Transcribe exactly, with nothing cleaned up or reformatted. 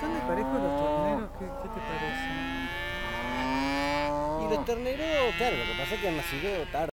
¿Están de parejo los terneros? ¿Qué, qué te parece? Y los terneros, claro, lo que pasa es que han nacido tarde.